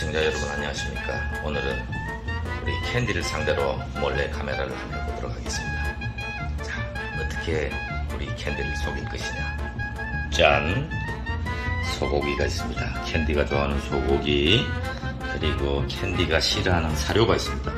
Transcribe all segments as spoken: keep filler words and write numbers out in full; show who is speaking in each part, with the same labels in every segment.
Speaker 1: 시청자 여러분 안녕하십니까. 오늘은 우리 캔디를 상대로 몰래 카메라를 한번 해보도록 하겠습니다. 자, 어떻게 우리 캔디를 속일 것이냐. 짠! 소고기가 있습니다. 캔디가 좋아하는 소고기, 그리고 캔디가 싫어하는 사료가 있습니다.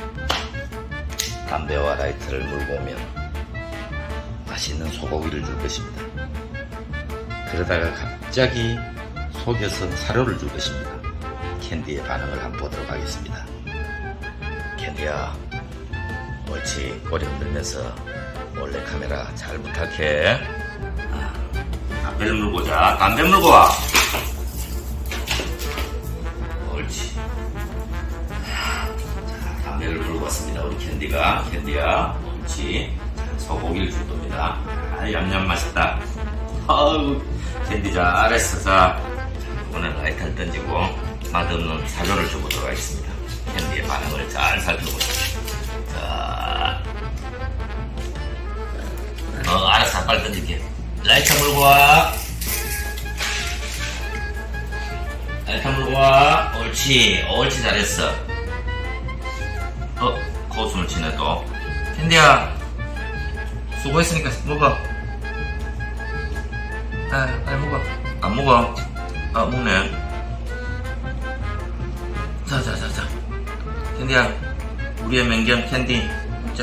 Speaker 1: 담배와 라이터를 물고 오면 맛있는 소고기를 줄 것입니다. 그러다가 갑자기 속여서 사료를 줄 것입니다. 캔디의 반응을 한번 보도록 하겠습니다. 캔디야, 옳지. 꼬리 흔들면서 몰래 카메라 잘 부탁해. 아, 담배를 물고 자. 담배 물고 와. 옳지. 자, 담배를 물고 왔습니다. 우리 캔디가. 캔디야, 옳지. 소고기를 줄 겁니다. 아, 얌얌 맛있다. 아우, 캔디 잘했어. 자, 이번엔 라이터를 던지고 맛없는 사료를 줘보도록 하겠습니다. 캔디의 반응을 잘 살펴보자. 자, 어, 알았어. 빨리 던질게. 라이터 물고 와. 라이터 물고 와. 옳지. 옳지. 잘했어. 어, 코웃음을 치네 또. 캔디야, 수고했으니까 먹어. 아, 빨리 먹어. 안 먹어. 아, 먹네. 자, 자, 자, 자. 캔디야, 우리의 맹견 캔디 먹자.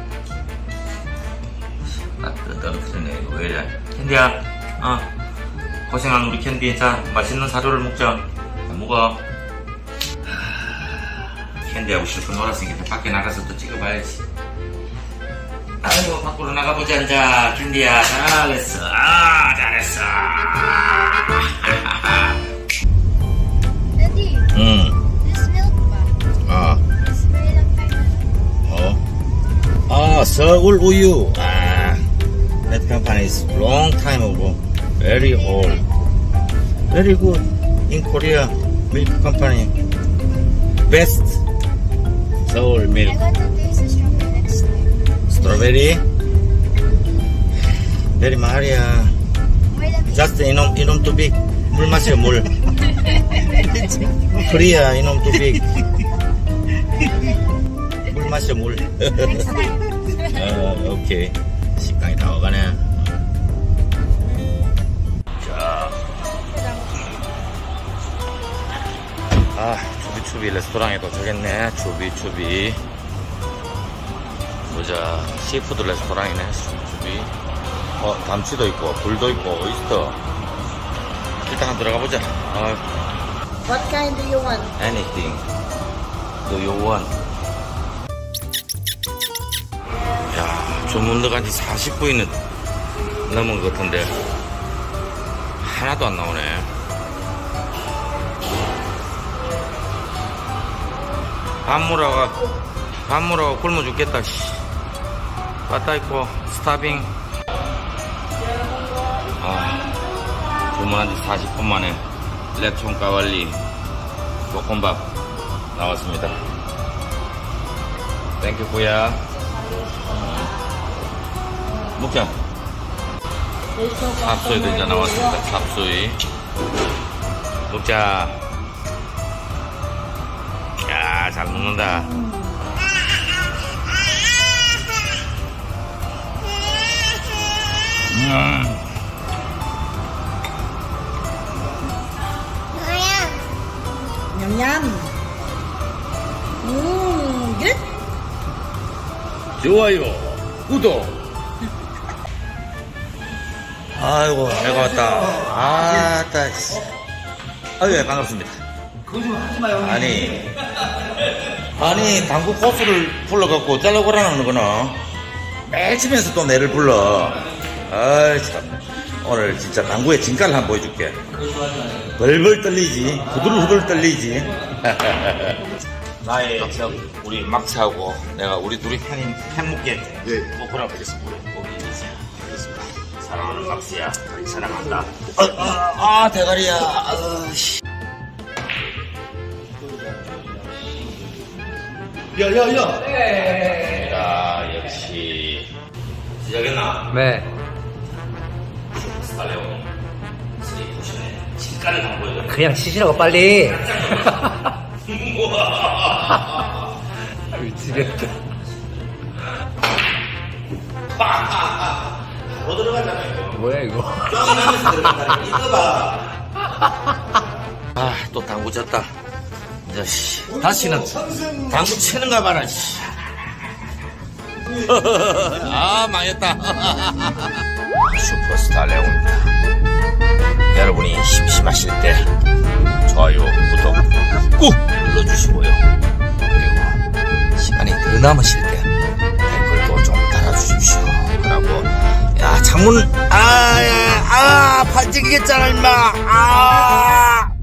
Speaker 1: 아, 떨어뜨리네. 이거 왜 이래. 캔디야, 어, 고생한 우리 캔디. 자, 맛있는 사료를 먹자. 안 먹어. 하, 캔디하고 실컷 놀았으니까 밖에 나가서 또 찍어봐야지. 아이고, 밖으로 나가보자. 자, 캔디야, 잘했어. 아, 잘했어.
Speaker 2: Daddy,
Speaker 1: 응.
Speaker 2: this milk ba?
Speaker 1: 아,
Speaker 2: It's very long time ago.
Speaker 1: 어. 아, 서울 우유. 아, that company is long time ago. Very old. Very good. In Korea, milk company. Best. 서울
Speaker 2: I
Speaker 1: milk.
Speaker 2: want to taste the strawberry next time.
Speaker 1: Strawberry. Very 말이야.
Speaker 2: Wait, let me.
Speaker 1: Just 이놈, 이놈 too big. 물 마셔, 물. 코리아, 이놈 too big. 물 마셔, 물.
Speaker 2: Next time.
Speaker 1: 어, 오케이. 식당이 다 와가네. 자. 아, 추비추비 레스토랑에 도착했네. 추비추비. 보자. 시푸드 레스토랑이네. 추비추비. 어, 담치도 있고, 굴도 있고, 오이스터. 일단 한번 들어가 보자. 어,
Speaker 2: What kind do you want?
Speaker 1: anything. Do you want? 야, 주문 들어간 지 사십 분이 넘은 것 같은데 하나도 안 나오네. 밥물어가 밥물어가 굶어 죽겠다. 씨. 빠따 있고 스타빙. 아, 주문한 지 사십 분 만에 랩총 까발리 볶음밥 나왔습니다. 땡큐 구야. 먹자. 찹소이도 이제 나왔습니다. 찹소이 먹자. 야, 잘 먹는다. 음.
Speaker 2: Yum yum. Mmm, good.
Speaker 1: 좋아요, 구독. 아이고, 내가 왔다. 아따, 씨. 아유, 예, 반갑습니다.
Speaker 3: 거짓말 하지 마요.
Speaker 1: 아니, 아니, 당구 코스를 불러갖고 잘라고라는 거구나. 매일 치면서 또 내를 불러. 아이, 참. 오늘 진짜 당구의 진가를 한번 보여줄게. 벌벌 떨리지. 후들후들 떨리지. 나의 저 우리 막차하고 내가 우리 둘이 팬인 팬묵게 뽀뽀를 하겠습니다. 우리 알겠습니다. 사랑하는 막스야, 사랑한다. 아, 아, 아 대가리야. 아, 씨.
Speaker 3: 야야야.
Speaker 1: 야, 역시 시작했나?
Speaker 3: 네.
Speaker 1: 스탈레온 쓰리 포션의 진가. 짝짝을 한번 보여줘.
Speaker 4: 그냥 치시라고 빨리. 미치겠다.
Speaker 1: 바로 들어가잖아요.
Speaker 4: 뭐야 이거?
Speaker 1: 쫑이 나면서 들어간다니까. 이거 봐. 아, 또 당구 쳤다. 이제, 씨. 다시는 당구 치는가 봐라, 씨. 아, 망했다. 슈퍼스타 레오입니다. 여러분이 심심하실 때 좋아요, 구독 꾹 눌러주시고요. 그리고 시간이 더 남으실 때 댓글도 좀 달아주십시오. 그러고 야 창문 아야 아, 아, 팔찌기겠잖아 임마. 아.